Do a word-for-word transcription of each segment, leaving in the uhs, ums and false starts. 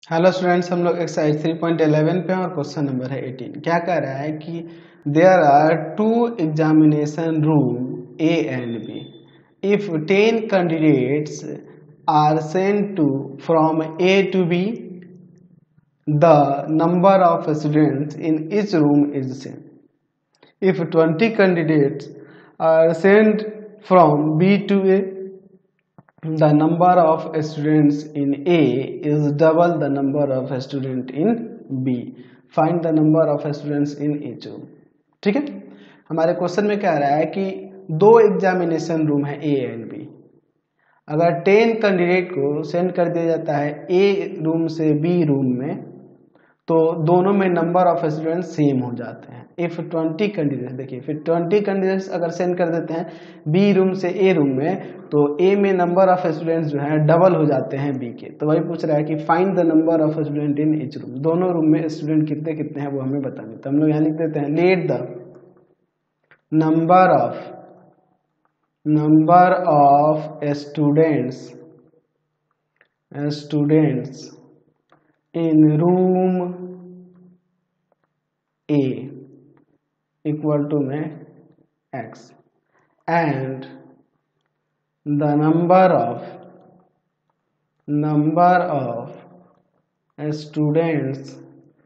Hello students, हम लोग exercise three point eleven पे हैं और क्वेश्चन नंबर है एटीन। क्या कह रहा है कि there are two examination room A and B. If ten candidates are sent to from A to B, the number of students in each room is same. If twenty candidates are sent from B to A, the number of students in A is double the number of students in B. Find the number of students in each room. ठीक है, हमारे question में क्या रहा है कि दो examination room है A एंड B। अगर टेन कैंडिडेट को सेंड कर दिया जाता है A रूम से B रूम में, तो दोनों में नंबर ऑफ स्टूडेंट्स सेम हो जाते हैं। इफ ट्वेंटी कैंडिडेट्स, देखिए फिर ट्वेंटी कैंडिडेट्स अगर सेंड कर देते हैं बी रूम से ए रूम में, तो ए में नंबर ऑफ स्टूडेंट्स जो है डबल हो जाते हैं बी के। तो वही पूछ रहा है कि find the number of student in each room. दोनों रूम में स्टूडेंट कितने कितने हैं वो हमें बताने। तो हम लोग यहाँ लिख देते हैं let the number of number of students students in room A equal to में x and the number of number of students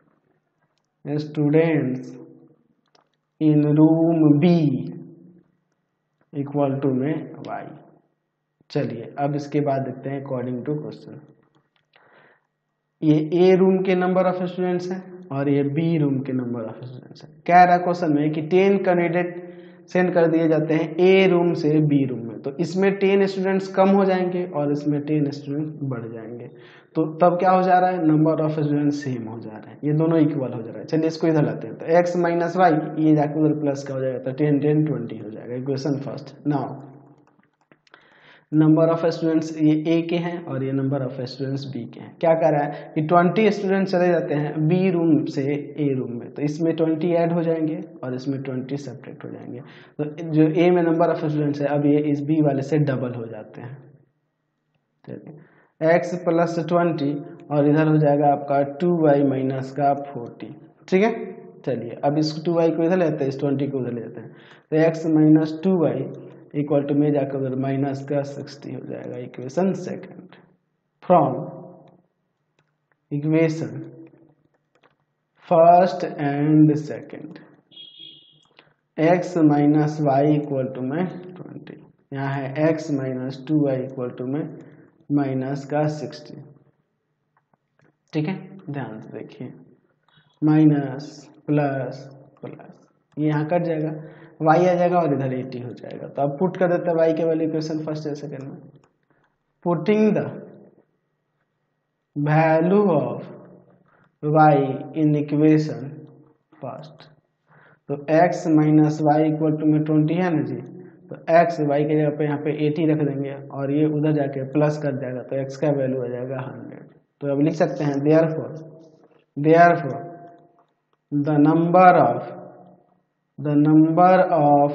students in room B equal to में y। चलिए अब इसके बाद देखते हैं अकॉर्डिंग टू क्वेश्चन। ये A room के नंबर ऑफ स्टूडेंट्स हैं और ये बी रूम के नंबर ऑफ स्टूडेंट्स हैं। कह रहा है क्वेश्चन में कि टेन कैंडिडेट सेंड कर दिए जाते हैं ए रूम से बी रूम में, तो इसमें टेन स्टूडेंट्स कम हो जाएंगे और इसमें टेन स्टूडेंट्स बढ़ जाएंगे। तो तब क्या हो जा रहा है, नंबर ऑफ स्टूडेंट्स सेम हो जा रहे हैं, ये दोनों इक्वल हो जा रहा है। चलिए इसको इधर लाते हैं, तो एक्स माइनस वाई, ये जाकर उधर प्लस का हो जाएगा, तो टेन टेन ट्वेंटी हो जाएगा। Equation first. Now number of students ये ए के हैं और ये नंबर ऑफ स्टूडेंट्स बी के हैं। क्या कर रहा है कि ट्वेंटी स्टूडेंट्स चले जाते हैं बी रूम से ए रूम में, तो इसमें ट्वेंटी ऐड हो जाएंगे और इसमें ट्वेंटी सब्ट्रैक्ट हो जाएंगे। तो जो ए में नंबर ऑफ स्टूडेंट्स है अब ये इस बी वाले से डबल हो जाते हैं। चलिए एक्स प्लस ट्वेंटी और इधर हो जाएगा आपका टू वाई माइनस का फोर्टी। ठीक है, चलिए अब इस टू वाई को इधर लेते हैं, इस ट्वेंटी को उधर लेते हैं, तो X minus two Y equal to में जाकर उधर माइनस का सिक्सटी हो जाएगा। Equation second from equation first and second, X minus Y equal to में ट्वेंटी, यहाँ है X minus two Y equal to में माइनस का सिक्सटी। ठीक है, ध्यान से देखिए, माइनस प्लस प्लस ये यहाँ कट जाएगा, y आ जाएगा और इधर एटी हो जाएगा। तो अब पुट कर देते हैं y के वैल्यू इक्वेशन फर्स्ट या सेकंड में। Putting the value of y in equation first, तो x minus Y equal to में ट्वेंटी है ना जी, तो x y के जगह पे यहाँ पे एटी रख देंगे और ये उधर जाके प्लस कर जाएगा, तो x का वैल्यू आ जाएगा हंड्रेड। तो अब लिख सकते हैं therefore therefore the number of the number of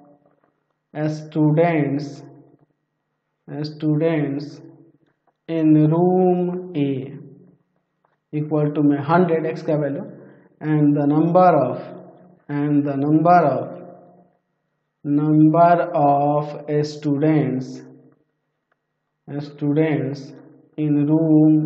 students students in room A equal to में हंड्रेड x का value and the number of and the number of number of students students in room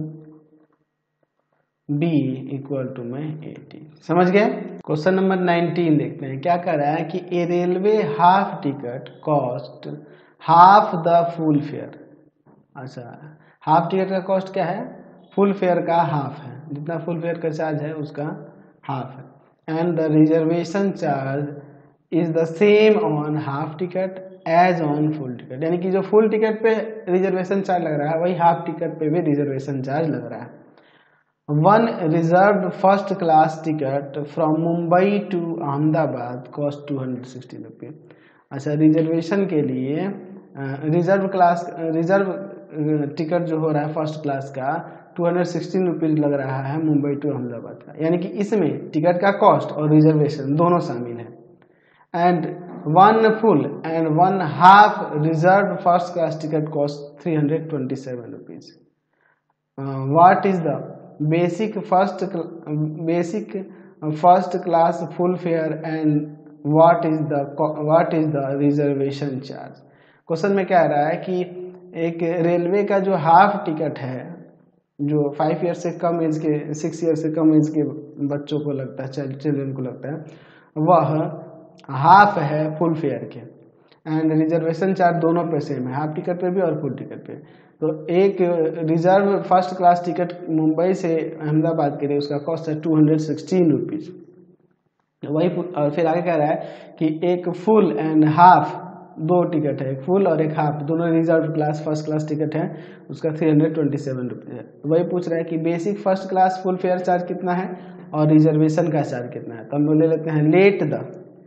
B equal to में eighty. समझ गए। Question number nineteen देखते हैं। क्या कर रहा है कि a railway half ticket cost half the full fare. अच्छा, हाफ टिकट का कॉस्ट क्या है, फुल फेयर का हाफ है, जितना फुल फेयर का चार्ज है उसका हाफ है। And the reservation charge is the same on half ticket as on full ticket, यानी कि जो फुल टिकट पे रिजर्वेशन चार्ज लग रहा है वही हाफ टिकट पे भी रिजर्वेशन चार्ज लग रहा है। One reserve first class ticket from Mumbai to Ahmedabad cost two hundred sixteen rupees. अच्छा, रिजर्वेशन के लिए रिजर्व क्लास रिजर्व टिकट जो हो रहा है फर्स्ट क्लास का टू हंड्रेड सिक्सटीन रुपीज लग रहा है मुंबई टू अहमदाबाद का, यानी कि इसमें टिकट का कॉस्ट और रिजर्वेशन दोनों शामिल है। And one full and one half reserve first class ticket cost three hundred twenty seven rupees. What is the basic first basic first class full fare and what is the what is the reservation charge. Question में क्या आ रहा है कि एक railway का जो half ticket है, जो फाइव ईयर से कम एज के सिक्स ईयर से कम एज के बच्चों को लगता है, चिल्ड्रन को लगता है, वह हाफ है फुल फेयर के, एंड रिजर्वेशन चार्ज दोनों पे सेम है, हाफ टिकट पे भी और फुल टिकट पे। तो एक reserve first class ticket Mumbai से अहमदाबाद के लिए उसका कॉस्ट है टू हंड्रेड सिक्सटीन रुपीज। वही और फिर आगे कह रहा है कि एक फुल एंड हाफ, दो टिकट है, एक फुल और एक हाफ, दोनों reserve class first class ticket है, उसका three hundred twenty seven rupees है। वही पूछ रहा है कि basic first class full fare charge कितना है और रिजर्वेशन का चार्ज कितना है। तो हम लोग ले लेते हैं let the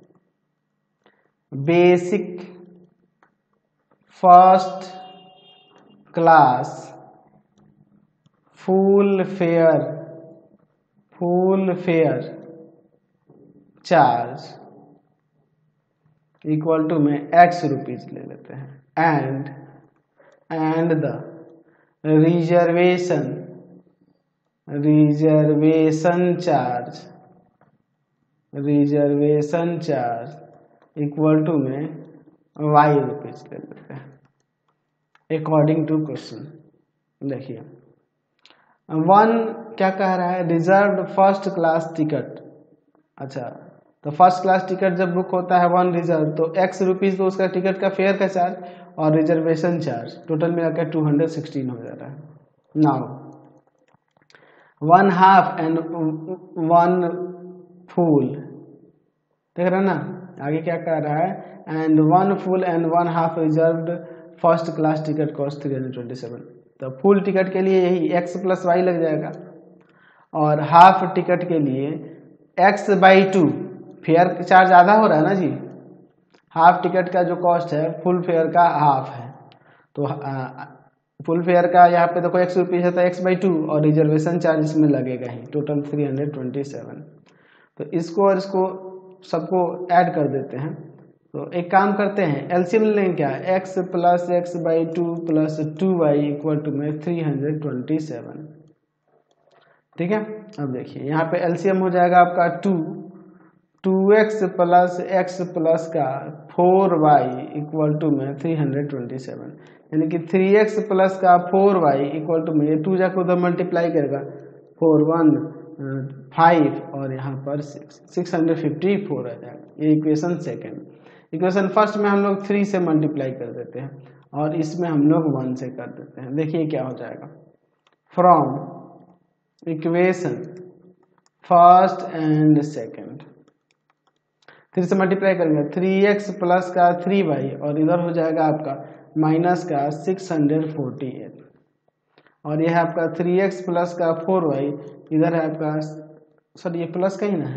basic first class full fare full fare charge equal to में एक्स रुपीज ले लेते हैं, and and the reservation reservation charge reservation charge equal to में वाई रुपीज ले लेते हैं अकॉर्डिंग टू क्वेश्चन। देखिए वन क्या कह रहा है, रिजर्व फर्स्ट क्लास टिकट। अच्छा, तो फर्स्ट क्लास टिकट जब बुक होता है वन रिजर्व तो एक्स रुपीज तो उसका टिकट का फेयर का चार्ज और रिजर्वेशन चार्ज टोटल मिलाकर टू हंड्रेड सिक्सटीन हो जाता है। Now one half and one full, देख रहे ना आगे क्या कह रहा है, and one full and one half reserved first class ticket cost three hundred twenty seven. तो फुल टिकट के लिए यही एक्स प्लस वाई लग जाएगा, और हाफ टिकट के लिए X by two, fare charge आधा हो रहा है ना जी, हाफ टिकट का जो कॉस्ट है फुल फेयर का हाफ है, तो फुल फेयर का यहाँ पे देखो एक्स रुपीज है तो एक्स बाई टू और रिजर्वेशन चार्ज इसमें लगेगा ही, total three hundred twenty seven. तो इसको और इसको सबको ऐड कर देते हैं। तो एक काम करते हैं एलसीएम लेंगे, क्या X plus X by two plus two Y equal to में थ्री हंड्रेड ट्वेंटी सेवन। ठीक है, अब देखिए यहाँ पे एलसीएम हो जाएगा आपका two two x plus X plus का फोर वाई इक्वल टू में थ्री हंड्रेड ट्वेंटी सेवन, यानी कि थ्री एक्स प्लस का फोर वाई इक्वल टू में ये टू जाकर उधर मल्टीप्लाई करेगा, फोर वन फाइव और यहाँ पर six six hundred fifty four आ जाएगा। ये इक्वेशन सेकेंड। इक्वेशन फर्स्ट में हम लोग थ्री से मल्टीप्लाई कर देते हैं और इसमें हम लोग वन से कर देते हैं। देखिए क्या हो जाएगा, from equation first and second three से मल्टीप्लाई करेंगे, थ्री एक्स प्लस का थ्री वाई और इधर हो जाएगा आपका माइनस का सिक्स हंड्रेड फोर्टी एट, और यह है आपका थ्री एक्स प्लस का फोर वाई, इधर है आपका सर ये प्लस का ही ना है,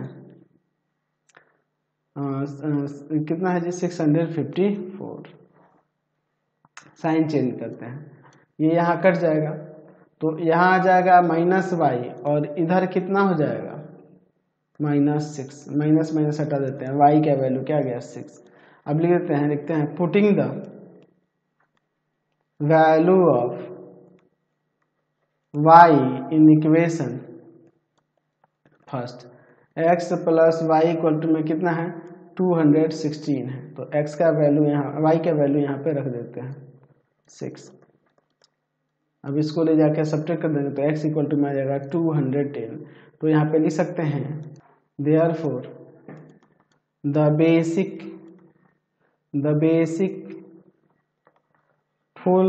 आ, आ, कितना है जी six hundred fifty four. Sign change करते हैं, ये यहाँ कट जाएगा तो यहाँ आ जाएगा माइनस वाई और इधर कितना हो जाएगा माइनस सिक्स, माइनस माइनस हटा देते हैं, वाई का वैल्यू क्या गया सिक्स। अब लिख देते हैं, लिखते हैं putting the value of y in equation first, x plus y equal to में कितना है टू हंड्रेड सिक्सटीन है, तो x का वैल्यू यहाँ वाई का वैल्यू यहाँ पे रख देते हैं सिक्स। अब इसको ले जाके सब्ट्रैक्ट कर देंगे तो x इक्वल टू में आ जाएगा टू हंड्रेड टेन। तो यहाँ पे लिख सकते हैं therefore the basic the basic full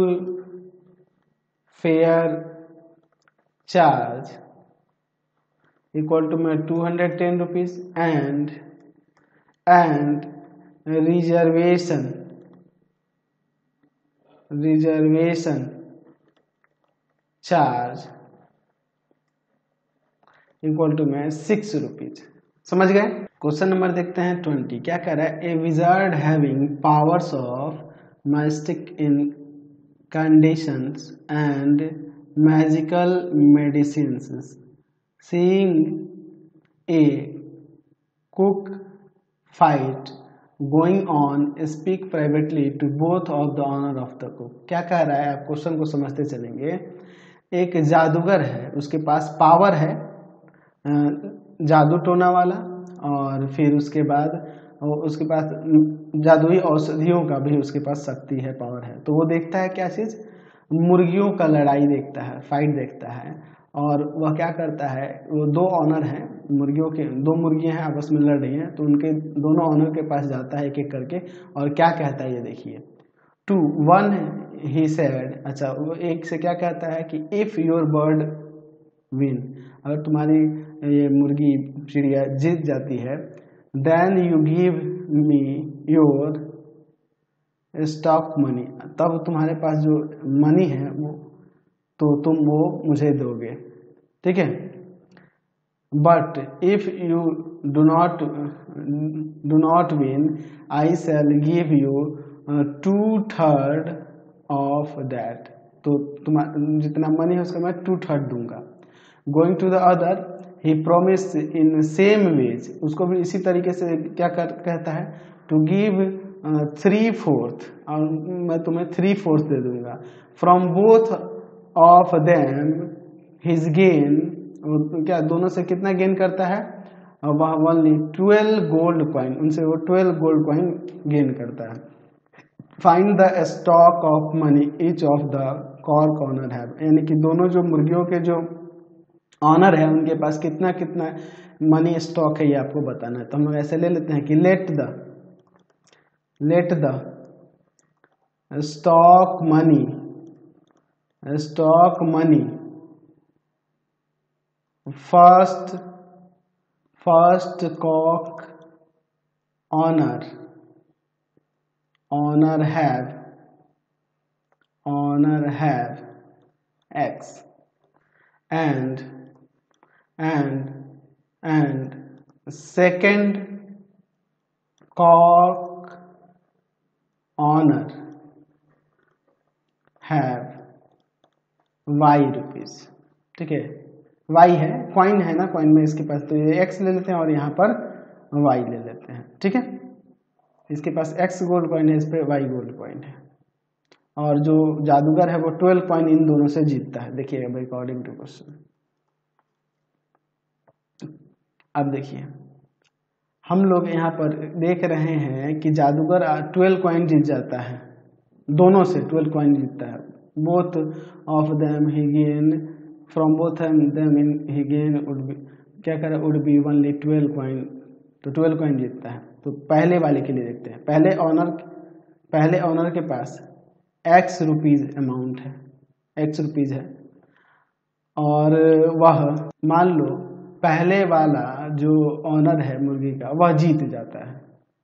fare charge equal to में two hundred ten rupees and and reservation reservation charge equal to में सिक्स रुपीज। समझ गए। क्वेश्चन नंबर देखते हैं ट्वेंटी, क्या कह रहा है, a wizard having powers of magic in conditions and magical medicines seeing a cock fight going on speak privately to both of the owner of the cock. क्या कह रहा है, आप क्वेश्चन को समझते चलेंगे। एक जादूगर है, उसके पास पावर है जादू टोना वाला, और फिर उसके बाद उसके पास जादुई औषधियों का भी उसके पास शक्ति है, पावर है। तो वो देखता है क्या चीज़, मुर्गियों का लड़ाई देखता है, फाइट देखता है, और वह क्या करता है, वो दो ऑनर हैं मुर्गियों के, दो मुर्गियां हैं आपस में लड़ रही हैं, तो उनके दोनों ऑनर के पास जाता है एक एक करके, और क्या कहता है ये देखिए, टू वन ही सेड, अच्छा वो एक से क्या कहता है कि इफ योर बर्ड विन, अगर तुम्हारी ये मुर्गी चिड़िया जीत जाती है, then you give me your stock money, तब तुम्हारे पास जो मनी है वो तो तुम वो मुझे दोगे, ठीक है। But if you do not do not win I shall give you two third of that, तो तुम्हारा जितना मनी है उसका मैं टू थर्ड दूंगा। Going to the other he promise in same ways, उसको भी इसी तरीके से क्या कर, कहता है टू गिव थ्री फोर्थ, और मैं तुम्हें थ्री फोर्थ दे दूंगा। From both of them his gain, क्या दोनों से कितना गेन करता है, वह ओनली ट्वेल्व गोल्ड कॉइन, उनसे वो ट्वेल्व गोल्ड कॉइन गेन करता है। Find the stock of money each of the कॉर्क ऑनर हैव, यानी कि दोनों जो मुर्गियों के जो ऑनर है उनके पास कितना कितना मनी स्टॉक है ये आपको बताना है। तो हम ऐसे ले लेते हैं कि let the let the stock money stock money first first cock owner owner have owner have x and and and second cock honor have y rupees, ठीक है। y है, कॉइन है ना, कॉइन में इसके पास, तो ये x ले लेते हैं और यहाँ पर y ले लेते हैं, ठीक है। इसके पास x गोल्ड कॉइन है, इस पर y गोल्ड कॉइन है, और जो जादूगर है वो ट्वेल्व कॉइन इन दोनों से जीतता है। देखिएगा भाई अकॉर्डिंग टू क्वेश्चन। अब देखिए हम लोग यहाँ पर देख रहे हैं कि जादूगर ट्वेल्व कॉइन जीत जाता है, दोनों से ट्वेल्व कॉइन जीतता है। Both of them he gain from both them in he gain would be, क्या करे, would be only twelve coin, तो ट्वेल्व कॉइन जीतता है। तो पहले वाले के लिए देखते हैं, पहले ऑनर पहले ऑनर के पास एक्स रुपीज अमाउंट है, एक्स रुपीज है, और वह मान लो पहले वाला जो ऑनर है मुर्गी का वह जीत जाता है,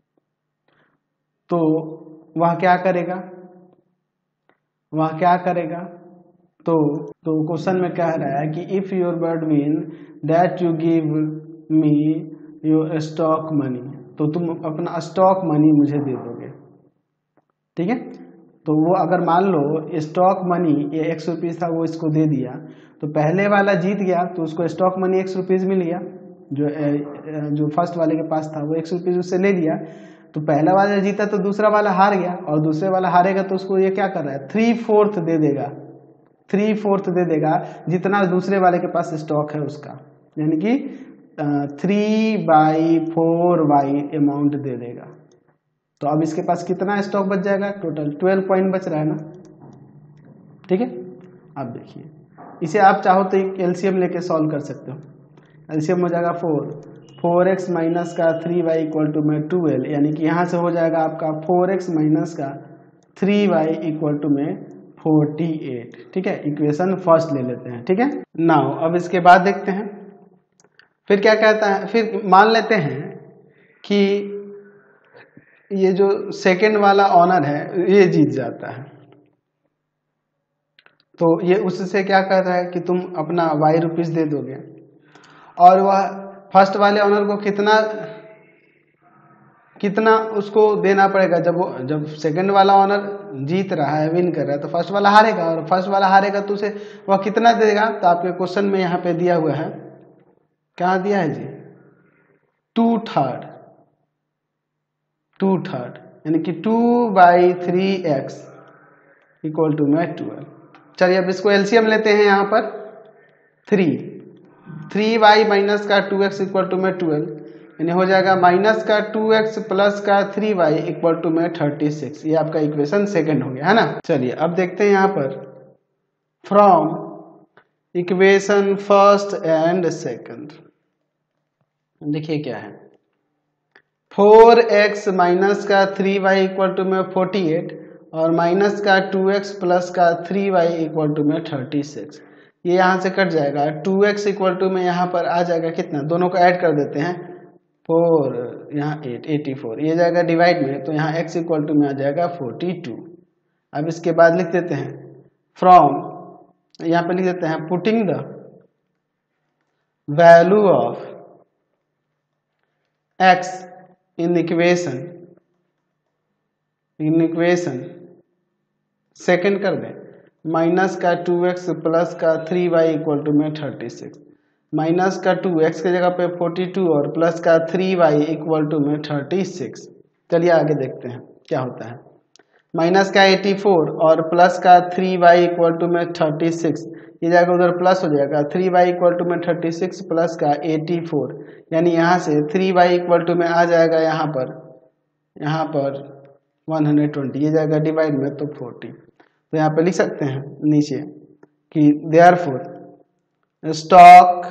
तो वह क्या करेगा वह क्या करेगा तो तो क्वेश्चन में कह रहा है कि if your bird win that you give me your stock money, तो तुम अपना स्टॉक मनी मुझे दे दोगे, ठीक है। तो वो अगर मान लो स्टॉक मनी ये एक्स रुपीज था, वो इसको दे दिया, तो पहले वाला जीत गया तो उसको स्टॉक मनी एक्स रुपीज मिल गया, जो जो फर्स्ट वाले के पास था वो एक्स रुपीज उससे ले लिया। तो पहला वाला जीता तो दूसरा वाला हार गया, और दूसरे वाला हारेगा तो उसको ये क्या कर रहा है, थ्री फोर्थ दे देगा, थ्री फोर्थ दे देगा जितना दूसरे वाले के पास स्टॉक है उसका, यानी कि three by four y amount दे देगा। तो अब इसके पास कितना स्टॉक बच जाएगा, टोटल ट्वेल्व पॉइंट बच रहा है ना, ठीक है। अब देखिए इसे आप चाहो तो एक एलसीएम लेके सॉल्व कर सकते हो। एलसीएम हो जाएगा फोर, फोर एक्स माइनस का थ्री वाई इक्वल टू में ट्वेल्व, यानी कि यहाँ से हो जाएगा आपका फोर एक्स माइनस का थ्री वाई इक्वल टू में फोर्टी एट, ठीक है। इक्वेशन फर्स्ट ले लेते हैं, ठीक है। नाउ अब इसके बाद देखते हैं फिर क्या कहता है। फिर मान लेते हैं कि ये जो सेकंड वाला ऑनर है ये जीत जाता है, तो ये उससे क्या कहता है कि तुम अपना वाई रुपीज दे दोगे, और वह फर्स्ट वाले ऑनर को कितना कितना उसको देना पड़ेगा। जब वो जब सेकंड वाला ऑनर जीत रहा है, विन कर रहा है, तो फर्स्ट वाला हारेगा, और फर्स्ट वाला हारेगा तो उसे वह कितना देगा। तो आपके क्वेश्चन में यहाँ पे दिया हुआ है, क्या दिया है जी, टू थर्ड टू थर्ड यानी कि two by three x equal to में ट्वेल्व, चलिए अब इसको एलसीएम लेते हैं यहाँ पर थ्री थ्री वाई माइनस का टू एक्स इक्वल टू में ट्वेल्व, यानी हो जाएगा माइनस का टू एक्स प्लस का थ्री वाई इक्वल टू में थर्टी सिक्स। ये आपका इक्वेशन सेकंड हो गया है ना। चलिए अब देखते हैं यहाँ पर from equation first and second, देखिए क्या है, फोर एक्स माइनस का थ्री वाई इक्वल टू में फोर्टी एट और माइनस का टू एक्स प्लस का थ्री वाई इक्वल टू में थर्टी सिक्स। ये यहाँ से कट जाएगा, टू एक्स इक्वल टू में यहाँ पर आ जाएगा कितना, दोनों को ऐड कर देते हैं, फोर यहाँ एट, एटी फोर, ये जाएगा डिवाइड में, तो यहाँ x इक्वल टू में आ जाएगा फोर्टी टू। अब इसके बाद लिख देते हैं फ्रॉम, यहाँ पे लिख देते हैं putting the value of x in equation in equation second कर दें, माइनस का टू एक्स प्लस का थ्री वाई इक्वल टू में थर्टी सिक्स, माइनस का टू एक्स की जगह पे फोर्टी टू और प्लस का थ्री वाई इक्वल टू में थर्टी सिक्स। चलिए आगे देखते हैं क्या होता है, माइनस का एटी फोर और प्लस का थ्री वाई इक्वल टू में थर्टी सिक्स, ये जाएगा उधर प्लस हो जाएगा, थ्री वाई इक्वल टू में थर्टी सिक्स प्लस का एटी फोर, यानी यहाँ से थ्री वाई इक्वल टू में आ जाएगा यहाँ पर यहाँ पर वन हंड्रेड ट्वेंटी, ये जाएगा डिवाइड में तो फोर्टी। तो यहाँ पे लिख सकते हैं नीचे कि therefore stock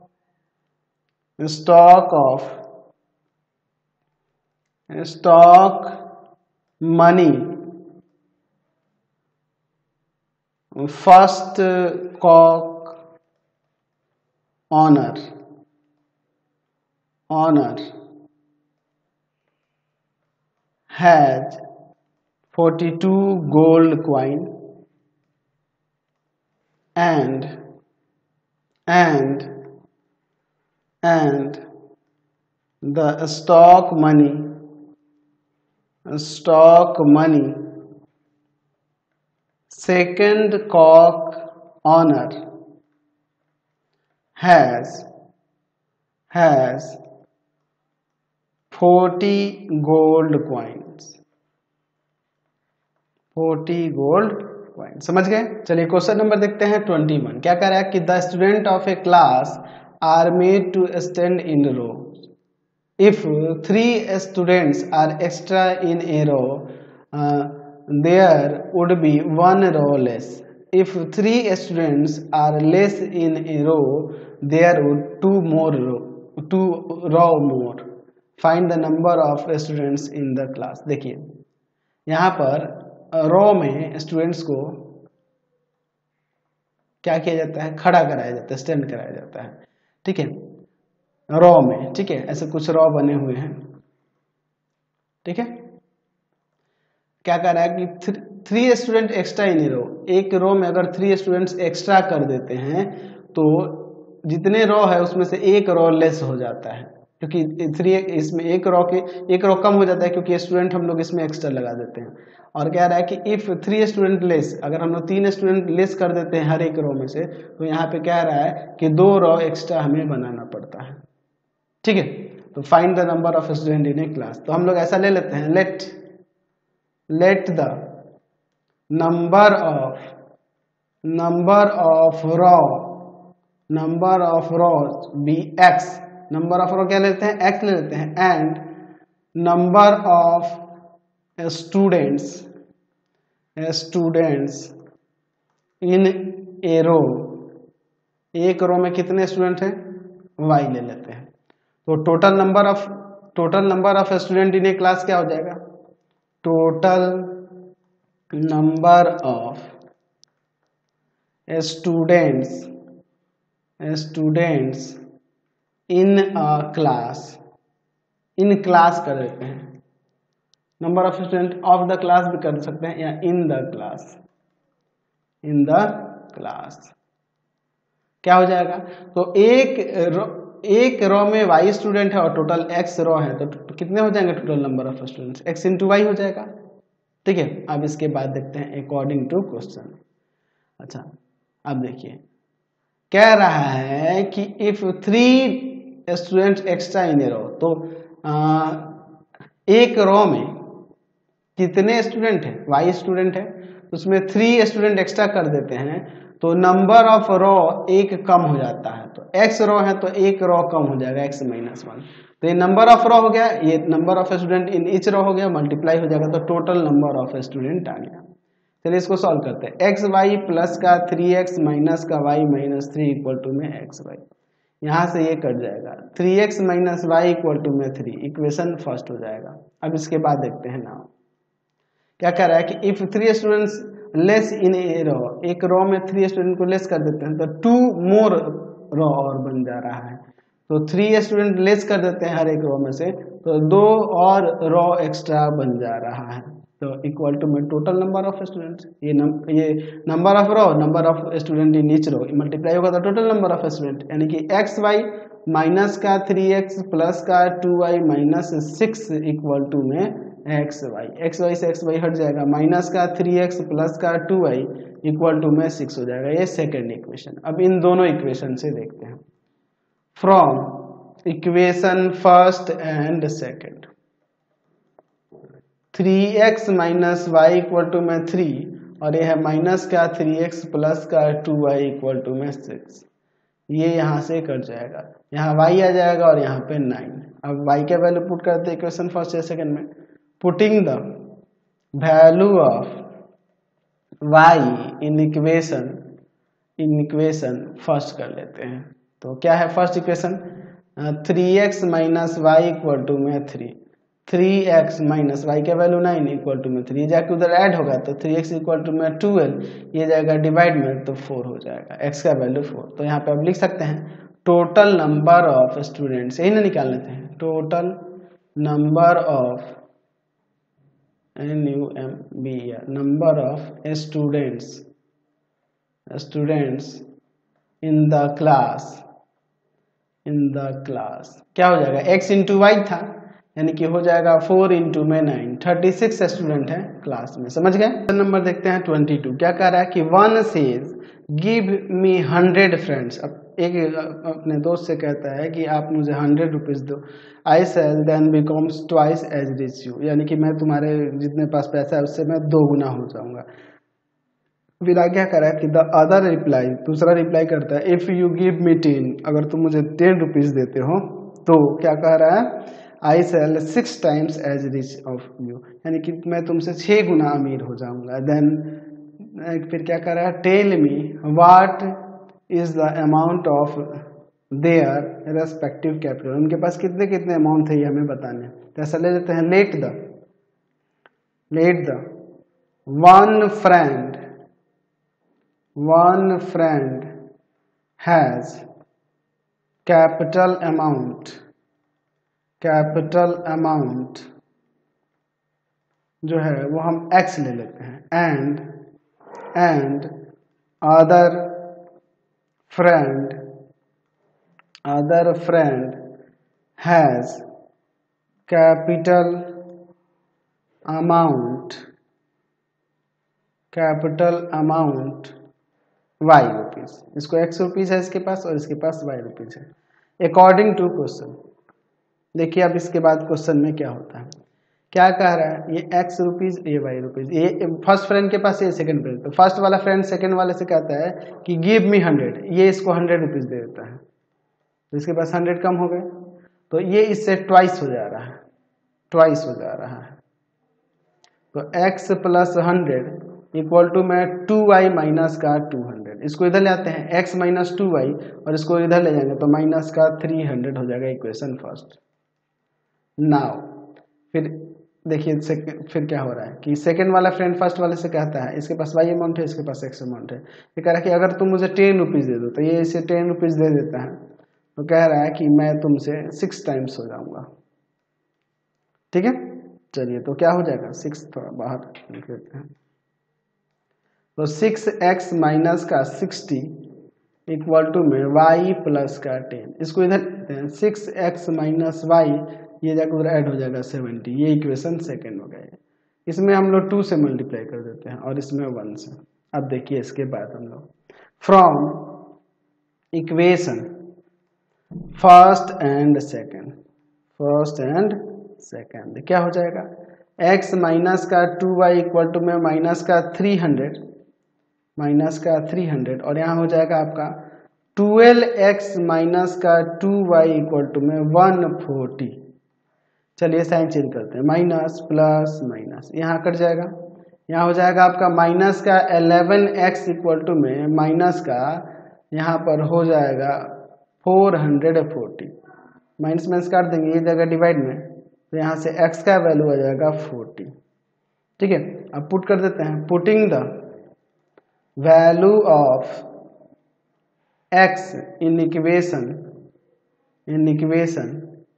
stock of stock money first cock owner owner has forty two gold coin and and and the stock money stock money second cock owner has has forty gold coins forty gold coin. समझ गए। चलिए question number देखते हैं twenty one. क्या कह रहा है कि the student of a class are made to stand in row, if three students are extra in a row there would be one row less, if three students are less in a row there would two more row two row more, find the number of students in the class. देखिए यहाँ पर रो में students को क्या किया जाता है, खड़ा कराया जाता है, स्टैंड कराया जाता है, ठीक है, रो में, ठीक है, ऐसे कुछ रो बने हुए हैं, ठीक है। क्या कह रहा है कि three student extra in row, एक रो में अगर थ्री स्टूडेंट्स एक्स्ट्रा कर देते हैं तो जितने रो है उसमें से एक रो लेस हो जाता है, क्योंकि थ्री इसमें एक रो के एक रो कम हो जाता है क्योंकि स्टूडेंट हम लोग इसमें एक्स्ट्रा लगा देते हैं। और कह रहा है कि इफ थ्री स्टूडेंट लेस, अगर हम लोग तीन स्टूडेंट लेस कर देते हैं हर एक रो में से, तो यहाँ पे कह रहा है कि दो रो एक्स्ट्रा हमें बनाना पड़ता है, ठीक है। तो find the number of student in a class. तो हम लोग ऐसा ले लेते हैं, let let the number of number of row number of rows be x, number of row क्या लेते हैं, एक्स ले लेते हैं, and number of students students in a row, एक रो में कितने स्टूडेंट हैं, वाई ले लेते हैं। तो total number of total number of student in a class क्या हो जाएगा, total number of students students in a class, in class कर देते हैं, number of student of the class भी कर सकते हैं, या in the class in the class क्या हो जाएगा। तो एक रो एक रो में वाई स्टूडेंट है और टोटल एक्स रो है, तो कितने हो जाएंगे total number of students, x into y हो जाएगा, ठीक है। अब इसके बाद देखते हैं अकॉर्डिंग टू क्वेश्चन। अच्छा अब देखिए कह रहा है कि if three student extra in a row, तो आ, एक रो में कितने स्टूडेंट है, वाई स्टूडेंट है, तो उसमें थ्री स्टूडेंट एक्स्ट्रा कर देते हैं तो नंबर ऑफ रो एक कम हो जाता है। तो एक्स रो है तो एक रो कम हो जाएगा एक्स माइनस वन। तो ये नंबर ऑफ रो हो गया, ये number of student in each row हो गया, मल्टीप्लाई हो जाएगा तो टोटल नंबर ऑफ स्टूडेंट आ गया। चलिए इसको सॉल्व करते हैं। एक्स वाई प्लस का थ्री एक्स माइनस का y minus three equal to में एक्स वाई, यहाँ से ये कट जाएगा। Three x minus Y equal to में थ्री, इक्वेशन फर्स्ट हो जाएगा। अब इसके बाद देखते हैं ना क्या कह रहा है कि if three students less in a row, एक रो में थ्री स्टूडेंट को लेस कर देते हैं तो टू मोर रो और बन जा रहा है। तो थ्री स्टूडेंट लेस कर देते हैं हर एक रो में से तो दो और रो एक्स्ट्रा बन जा रहा है। तो इक्वल टू में टोटल नंबर ऑफ स्टूडेंट्स, ये नम, ये number of row number of student in each row multiply होगा तो टोटल नंबर ऑफ स्टूडेंट, यानी कि एक्स वाई माइनस का थ्री एक्स प्लस का two Y minus six equal to में एक्स वाई। एक्स वाई से एक्स वाई हट जाएगा, माइनस का थ्री एक्स प्लस का टू वाई इक्वल टू में सिक्स हो जाएगा। ये सेकेंड इक्वेशन। अब इन दोनों इक्वेशन से देखते हैं from equation first and second. Three x minus Y equal to में थ्री और ये है माइनस का थ्री एक्स प्लस का टू वाई इक्वल टू में सिक्स, ये यहाँ से कट जाएगा, यहाँ y आ जाएगा और यहाँ पे नाइन। अब y के वैल्यू पुट करते हैं इक्वेशन फर्स्ट या सेकंड में। Putting the value of y in equation in equation first कर लेते हैं। तो क्या है first equation, three x minus Y equal to में three, three x minus y का वैल्यू नाइन इक्वल टू में थ्री, जाके उधर ऐड होगा तो थ्री एक्स इक्वल टू में ट्वेल्व, ये जाएगा डिवाइड में तो फोर हो जाएगा, x का वैल्यू फोर। तो यहाँ पे आप लिख सकते हैं टोटल नंबर ऑफ स्टूडेंट्स, यही ना निकाल लेते हैं, total number of N U M B number of students students in the class in the class क्या हो जाएगा, x इंटू वाई था यानी कि हो जाएगा फोर इंटू में नाइन, थर्टी सिक्स स्टूडेंट हैं क्लास में। समझ गए। नंबर देखते हैं ट्वेंटी टू। क्या कह रहा है कि one says give me hundred friends. अब एक अपने दोस्त से कहता है कि आप मुझे हंड्रेड रुपीज दो, I shall then becomes twice as rich you, यानी कि मैं तुम्हारे जितने पास पैसा है उससे मैं दो गुना हो जाऊंगा। फिर आगे क्या कह रहा है कि द अदर रिप्लाई, दूसरा रिप्लाई करता है if you give me ten, अगर तुम मुझे टेन रुपीज देते हो तो क्या कह रहा है I shall six times as rich of you, यानी कि मैं तुमसे छह गुना अमीर हो जाऊंगा। देन फिर क्या कर रहा है tell me what is the amount of their respective capital, उनके पास कितने कितने अमाउंट थे ये हमें बताने। तो ऐसा ले लेते हैं let the let the one friend one friend has capital amount capital amount जो है वो हम x ले लेते हैं and and other friend other friend has capital amount capital amount y rupees. इसको x रुपीज है इसके पास और इसके पास y रुपीज है अकॉर्डिंग टू क्वेश्चन। देखिए अब इसके बाद क्वेश्चन में क्या होता है, क्या कह रहा है ये x रुपीज ये y रुपीज, ये फर्स्ट फ्रेंड के पास ये सेकंड फ्रेंड, तो फर्स्ट वाला फ्रेंड सेकंड वाले से कहता है कि गिव मी हंड्रेड, ये इसको हंड्रेड रुपीज दे देता है तो इसके पास हंड्रेड कम हो गए, तो ये इससे ट्वाइस हो जा रहा है ट्वाइस हो जा रहा है। तो x plus hundred equal to में टू वाई माइनस का टू हंड्रेड, इसको इधर ले आते हैं x माइनस टू वाई और इसको इधर ले जाएंगे तो माइनस का थ्री हंड्रेड हो जाएगा इक्वेशन फर्स्ट। नाउ फिर देखिए फिर क्या हो रहा है कि सेकंड वाला फ्रेंड फर्स्ट वाले से कहता है इसके पास वाई अमाउंट है इसके पास एक्स अमाउंट है, ये कह रहा है कि अगर तुम मुझे टेन रुपीज दे दो, तो ये इसे टेन रुपीज दे देता है तो कह रहा है कि मैं तुमसे सिक्स टाइम्स हो जाऊंगा। ठीक है चलिए तो क्या हो जाएगा सिक्स थोड़ा बाहर लिख लेते हैं, तो सिक्स एक्स माइनस का सिक्सटी इक्वल टू में वाई प्लस का टेन, इसको इधर सिक्स एक्स माइनस वाई ये जाकर उधर ऐड हो जाएगा सेवेंटी, ये इक्वेशन सेकंड हो गया। इसमें हम लोग टू से मल्टीप्लाई कर देते हैं और इसमें वन से। अब देखिए इसके बाद हम लोग from equation first and second first and second क्या हो जाएगा x माइनस का टू वाई इक्वल टू में माइनस का थ्री हंड्रेड माइनस का थ्री हंड्रेड और यहाँ हो जाएगा आपका ट्वेल्व एक्स माइनस का टू वाई इक्वल टू में वन फोर्टी। चलिए साइन चेंज करते हैं, माइनस प्लस माइनस यहाँ कट जाएगा, यहाँ हो जाएगा आपका माइनस का एलेवन एक्स इक्वल टू में माइनस का यहाँ पर हो जाएगा four hundred forty, minus minus काट देंगे ये जगह डिवाइड में, तो यहाँ से x का वैल्यू आ जाएगा फोर्टी। ठीक है, अब पुट कर देते हैं, putting the value of x in equation in equation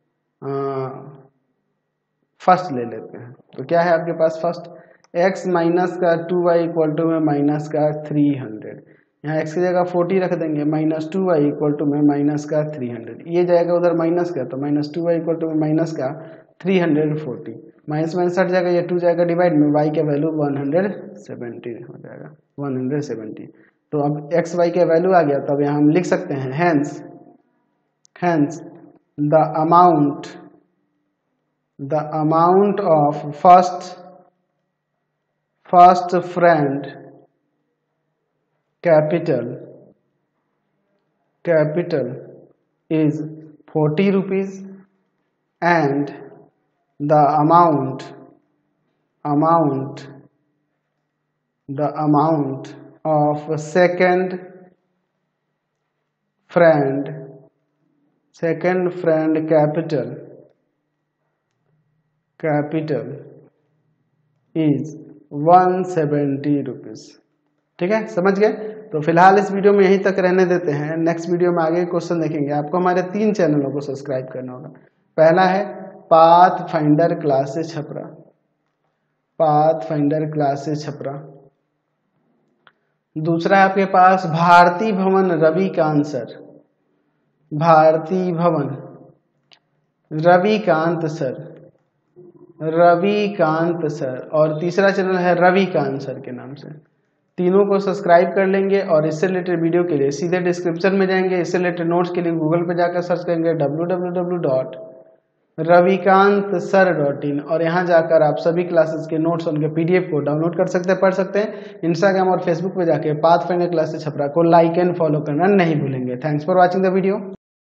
first ले लेते हैं, तो क्या है आपके पास फर्स्ट x माइनस का टू वाई इक्वल टू में माइनस का थ्री हंड्रेड, यहाँ x की जगह फोर्टी रख देंगे, minus two Y equal to में माइनस का थ्री हंड्रेड, ये जाएगा उधर माइनस का, तो minus two Y equal to में माइनस का three hundred forty, minus minus हट जाएगा, ये टू जाएगा डिवाइड में, y का वैल्यू वन हंड्रेड सेवेंटी हो जाएगा, वन हंड्रेड सेवेंटी। तो अब x y का वैल्यू आ गया, तो अब यहाँ हम लिख सकते हैं hence hence the amount the amount of first first friend capital capital is forty rupees and the amount amount the amount of second friend second friend capital capital is one seventy rupees। ठीक है, समझ गए। तो फिलहाल इस video में यहीं तक रहने देते हैं, नेक्स्ट वीडियो में आगे क्वेश्चन देखेंगे। आपको हमारे तीन चैनलों को सब्सक्राइब करना होगा। पहला है path finder classes Chapra, path finder classes Chapra. दूसरा है आपके पास भारती भवन रविकांत सर, भारती भवन रविकांत सर, रविकांत सर। और तीसरा चैनल है रविकांत सर के नाम से। तीनों को सब्सक्राइब कर लेंगे और इससे रिलेटेड वीडियो के लिए सीधे डिस्क्रिप्शन में जाएंगे। इससे रिलेटेड नोट्स के लिए गूगल पे जाकर सर्च करेंगे W W W dot Ravikant sir dot in और यहाँ जाकर आप सभी क्लासेस के नोट्स उनके पीडीएफ को डाउनलोड कर सकते हैं, पढ़ सकते हैं। इंस्टाग्राम और फेसबुक पे जाके पाथ फाइंडर क्लासेस छपरा को लाइक एंड फॉलो करना नहीं भूलेंगे। Thanks for watching the video.